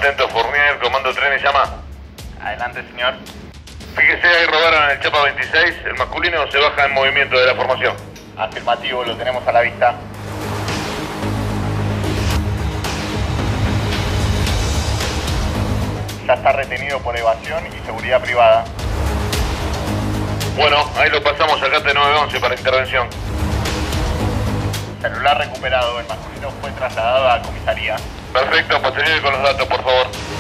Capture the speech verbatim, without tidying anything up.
Atento, Fournier, comando tren y llama. Adelante, señor. Fíjese, ahí robaron el Chapa veintiséis. El masculino se baja en movimiento de la formación. Afirmativo, lo tenemos a la vista. Ya está retenido por evasión y seguridad privada. Bueno, ahí lo pasamos a CATE nueve once para intervención. Celular recuperado, el masculino fue trasladado a comisaría. Perfecto, posterior con los datos, por favor.